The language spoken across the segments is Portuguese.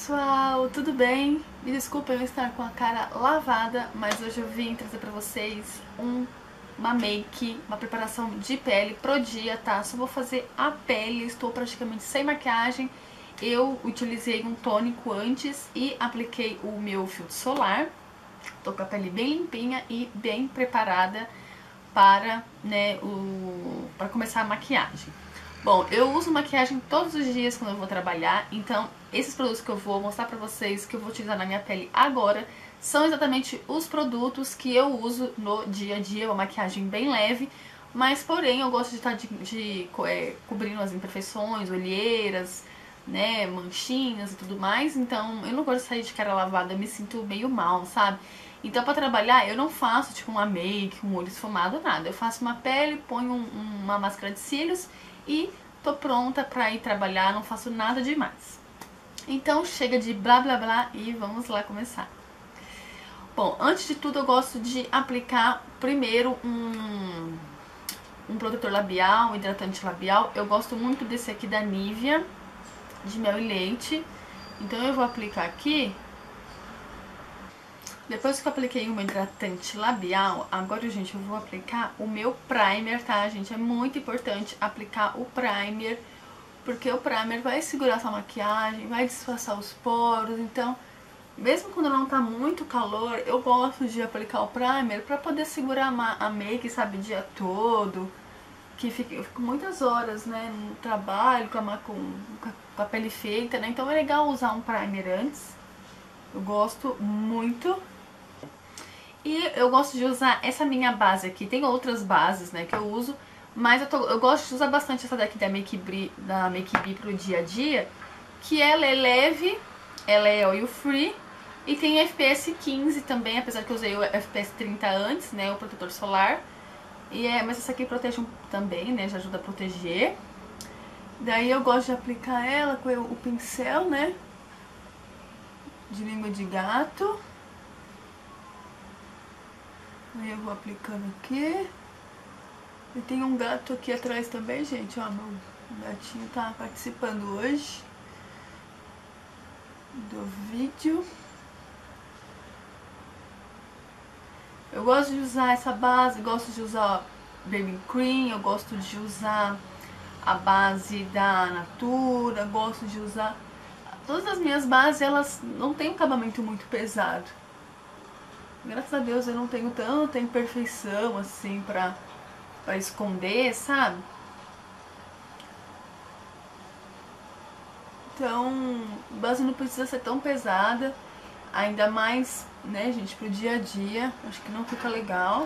pessoal, tudo bem? Me desculpem eu estar com a cara lavada, mas hoje eu vim trazer pra vocês uma make, uma preparação de pele pro dia, tá? Só vou fazer a pele, estou praticamente sem maquiagem. Eu utilizei um tônico antes e apliquei o meu filtro solar. Tô com a pele bem limpinha e bem preparada para, para começar a maquiagem. Bom, eu uso maquiagem todos os dias quando eu vou trabalhar, então esses produtos que eu vou mostrar pra vocês, que eu vou utilizar na minha pele agora, são exatamente os produtos que eu uso no dia a dia, uma maquiagem bem leve, mas porém eu gosto de estar cobrindo as imperfeições, olheiras, né, manchinhas e tudo mais, então eu não gosto de sair de cara lavada, eu me sinto meio mal, sabe? Então pra trabalhar eu não faço tipo uma make, um olho esfumado, nada, eu faço uma pele, ponho uma máscara de cílios e tô pronta pra ir trabalhar, não faço nada demais. Então chega de blá blá blá e vamos lá começar. Bom, antes de tudo eu gosto de aplicar primeiro um protetor labial, um hidratante labial. Eu gosto muito desse aqui da Nivea, de mel e leite. Então eu vou aplicar aqui. Depois que eu apliquei o meu hidratante labial, agora, gente, eu vou aplicar o meu primer, tá, gente? É muito importante aplicar o primer, porque o primer vai segurar sua maquiagem, vai disfarçar os poros. Então, mesmo quando não tá muito calor, eu gosto de aplicar o primer pra poder segurar a make, sabe, o dia todo. Eu fico muitas horas, né, no trabalho, com a pele feita, né? Então é legal usar um primer antes. Eu gosto muito. E eu gosto de usar essa minha base aqui. Tem outras bases, né, que eu uso, mas eu gosto de usar bastante essa daqui da Make Be pro dia a dia, que ela é leve, ela é oil free e tem FPS 15 também, apesar que eu usei o FPS 30 antes, né, o protetor solar. Mas essa aqui protege também, né, já ajuda a proteger. Daí eu gosto de aplicar ela com o pincel, né, de língua de gato. Aí eu vou aplicando aqui. E tem um gato aqui atrás também, gente. Ó, meu gatinho tá participando hoje do vídeo. Eu gosto de usar essa base, gosto de usar Baby Cream, eu gosto de usar a base da Natura, gosto de usar... Todas as minhas bases, elas não têm um acabamento muito pesado. Graças a Deus eu não tenho tanta imperfeição assim pra esconder, sabe? Então, a base não precisa ser tão pesada, ainda mais, né, gente, pro dia a dia. Acho que não fica legal.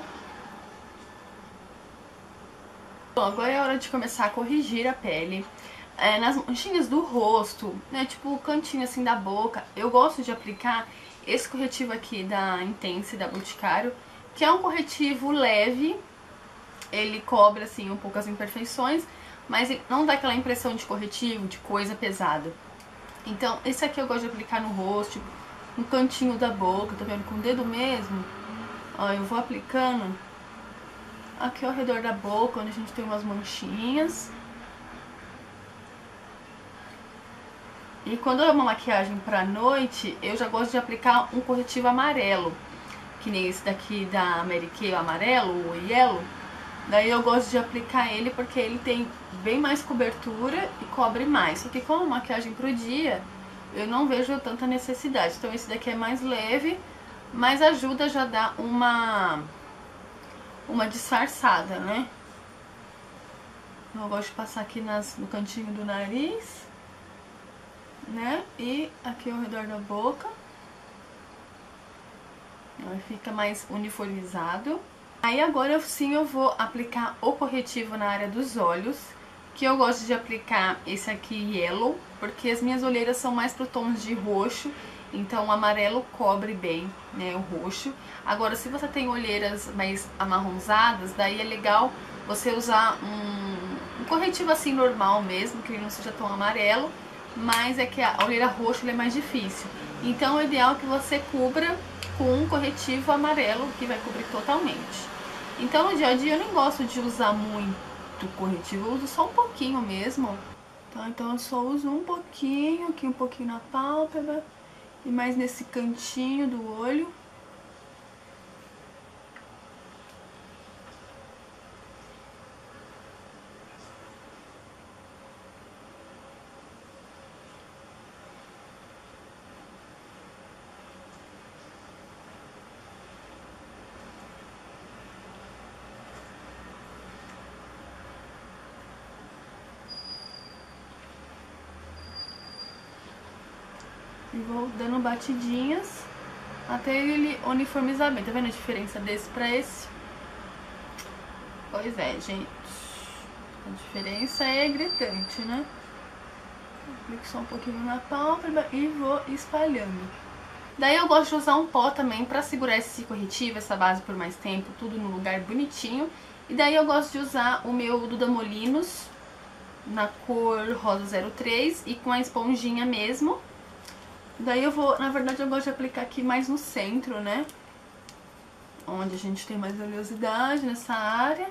Bom, agora é hora de começar a corrigir a pele. Nas manchinhas do rosto, né, tipo o cantinho assim da boca, eu gosto de aplicar esse corretivo aqui da Intense, da Boticário, que é um corretivo leve. Ele cobre assim um pouco as imperfeições, mas ele não dá aquela impressão de corretivo, de coisa pesada. Então esse aqui eu gosto de aplicar no rosto, no cantinho da boca, tá vendo? Com o dedo mesmo. Ó, eu vou aplicando aqui ao redor da boca, onde a gente tem umas manchinhas. E quando é uma maquiagem pra noite, eu já gosto de aplicar um corretivo amarelo, que nem esse daqui da Mary Kay, o amarelo, o Yellow. Daí eu gosto de aplicar ele porque ele tem bem mais cobertura e cobre mais. Só que como maquiagem pro dia, eu não vejo tanta necessidade. Então esse daqui é mais leve, mas ajuda já a dar uma disfarçada, né? Eu gosto de passar aqui no cantinho do nariz, né? E aqui ao redor da boca. Aí fica mais uniformizado. Aí agora sim eu vou aplicar o corretivo na área dos olhos, que eu gosto de aplicar esse aqui Yellow, porque as minhas olheiras são mais pro tons de roxo, então o amarelo cobre bem, né, o roxo. Agora se você tem olheiras mais amarronzadas, daí é legal você usar um corretivo assim normal mesmo, que ele não seja tão amarelo, mas é que a olheira roxa é mais difícil. Então o ideal é que você cubra com um corretivo amarelo, que vai cobrir totalmente. Então no dia a dia eu nem gosto de usar muito corretivo, eu uso só um pouquinho mesmo. Tá? Então eu só uso um pouquinho, aqui um pouquinho na pálpebra e mais nesse cantinho do olho. E vou dando batidinhas até ele uniformizar bem. Tá vendo a diferença desse pra esse? Pois é, gente. A diferença é gritante, né? Aplico só um pouquinho na pálpebra e vou espalhando. Daí eu gosto de usar um pó também pra segurar esse corretivo, essa base por mais tempo, tudo no lugar bonitinho. E daí eu gosto de usar o meu Duda Molinos na cor rosa 03 e com a esponjinha mesmo. Daí eu vou, na verdade eu gosto de aplicar aqui mais no centro, né? Onde a gente tem mais oleosidade nessa área.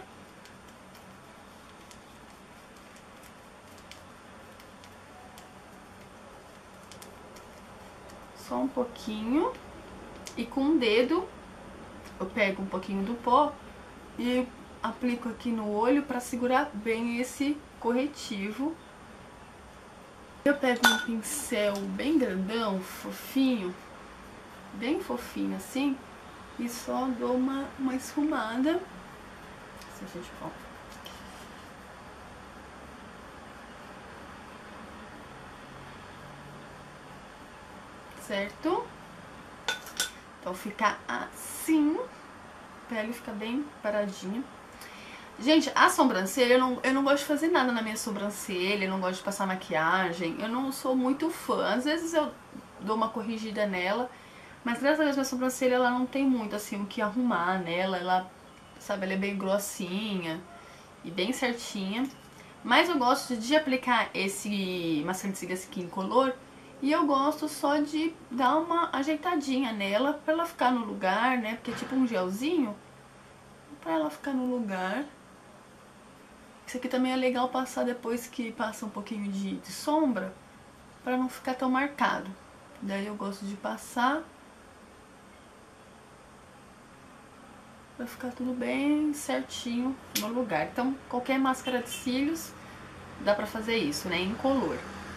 Só um pouquinho. E com o dedo eu pego um pouquinho do pó e aplico aqui no olho pra segurar bem esse corretivo. Eu pego um pincel bem grandão, fofinho, bem fofinho assim, e só dou uma esfumada. Se a gente for. Certo? Então fica assim, a pele fica bem paradinha. Gente, a sobrancelha, eu não gosto de fazer nada na minha sobrancelha, eu não gosto de passar maquiagem, eu não sou muito fã. Às vezes eu dou uma corrigida nela, mas graças a Deus minha sobrancelha ela não tem muito assim o que arrumar nela, ela, sabe, ela é bem grossinha e bem certinha. Mas eu gosto de aplicar esse mascara de cílios Skin Color e eu gosto só de dar uma ajeitadinha nela pra ela ficar no lugar, né, porque é tipo um gelzinho, pra ela ficar no lugar. Isso aqui também é legal passar depois que passa um pouquinho de sombra, pra não ficar tão marcado. Daí eu gosto de passar pra ficar tudo bem certinho no lugar. Então qualquer máscara de cílios dá pra fazer isso, né, incolor.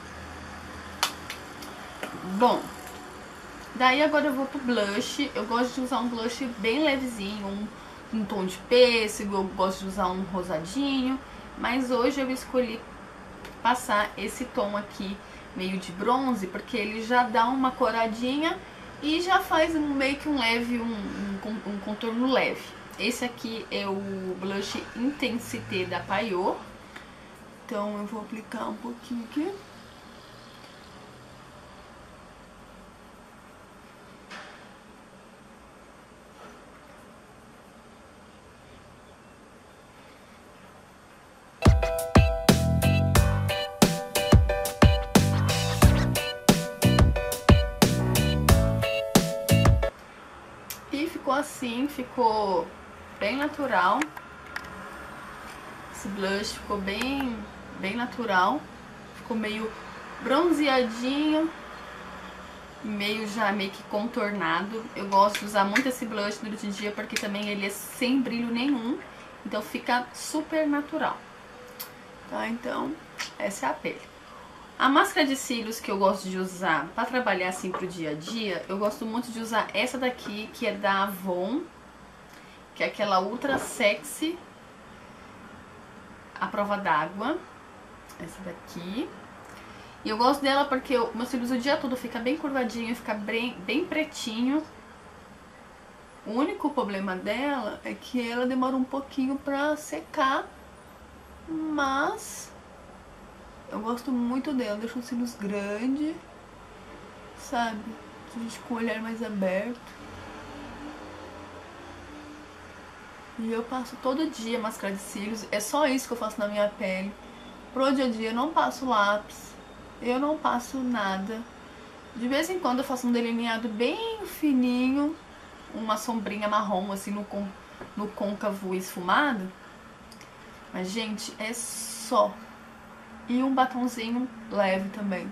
Bom, daí agora eu vou pro blush. Eu gosto de usar um blush bem levezinho, um tom de pêssego, eu gosto de usar um rosadinho. Mas hoje eu escolhi passar esse tom aqui, meio de bronze, porque ele já dá uma coradinha e já faz meio que um leve, um contorno leve. Esse aqui é o blush Intensité da Payot. Então eu vou aplicar um pouquinho aqui. Ficou assim, ficou bem natural. Esse blush ficou bem natural. Ficou meio bronzeadinho, meio que contornado. Eu gosto de usar muito esse blush durante o dia porque também ele é sem brilho nenhum. Então fica super natural. Tá, então essa é a pele. A máscara de cílios que eu gosto de usar pra trabalhar assim pro dia a dia, eu gosto muito de usar essa daqui, que é da Avon, que é aquela Ultra Sexy à prova d'água. Essa daqui. E eu gosto dela porque meus cílios o dia todo fica bem curvadinho, fica bem pretinho. O único problema dela é que ela demora um pouquinho pra secar, mas eu gosto muito dela, deixa os cílios grandes, sabe? A gente com o olhar mais aberto. E eu passo todo dia máscara de cílios, é só isso que eu faço na minha pele. Pro dia a dia eu não passo lápis, eu não passo nada. De vez em quando eu faço um delineado bem fininho, uma sombrinha marrom assim no côncavo esfumado. Mas gente, é só. E um batonzinho leve também.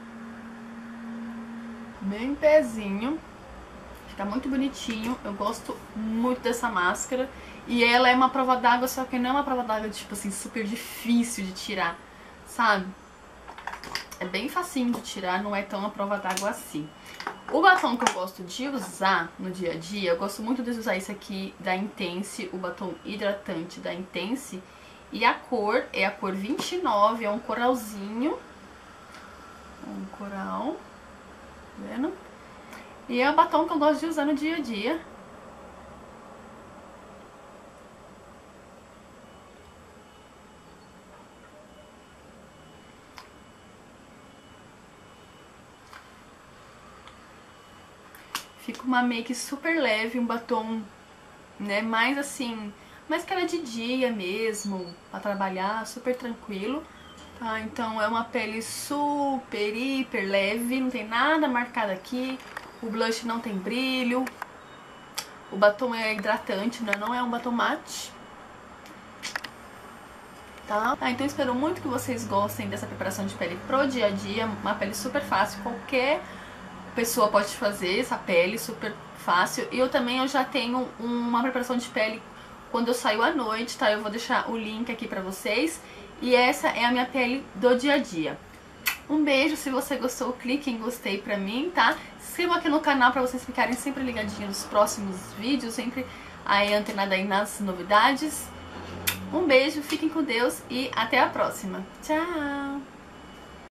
Bem pezinho. Fica muito bonitinho. Eu gosto muito dessa máscara. E ela é uma prova d'água, só que não é uma prova d'água, tipo assim, super difícil de tirar, sabe? É bem facinho de tirar, não é tão a prova d'água assim. O batom que eu gosto de usar no dia a dia, eu gosto muito de usar esse aqui da Intense, o batom hidratante da Intense. E a cor é a cor 29, é um coralzinho. Um coral, tá vendo? E é o batom que eu gosto de usar no dia a dia. Fica uma make super leve, um batom, né, mais assim, mais cara de dia mesmo, pra trabalhar, super tranquilo, tá? Então é uma pele super, hiper leve, não tem nada marcado aqui, o blush não tem brilho, o batom é hidratante, né? Não é um batom mate, tá? Então espero muito que vocês gostem dessa preparação de pele pro dia a dia, uma pele super fácil, qualquer pessoa pode fazer essa pele super fácil. E eu já tenho uma preparação de pele quando eu saio à noite, tá? Eu vou deixar o link aqui pra vocês. E essa é a minha pele do dia a dia. Um beijo, se você gostou, clique em gostei pra mim, tá? Se inscrevam aqui no canal pra vocês ficarem sempre ligadinhos nos próximos vídeos, sempre aí antenada aí nas novidades. Um beijo, fiquem com Deus e até a próxima. Tchau!